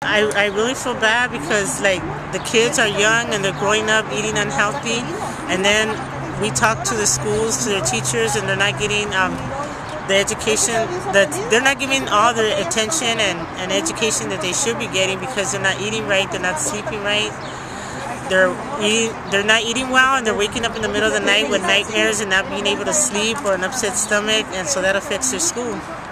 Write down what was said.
I really feel bad because like the kids are young and they're growing up eating unhealthy, and then we talk to the schools, to their teachers, and they're not getting the education that they're not giving all the attention and education that they should be getting because they're not eating right, they're not sleeping right. They're not eating well, and they're waking up in the middle of the night with nightmares and not being able to sleep or an upset stomach, and so that affects their school.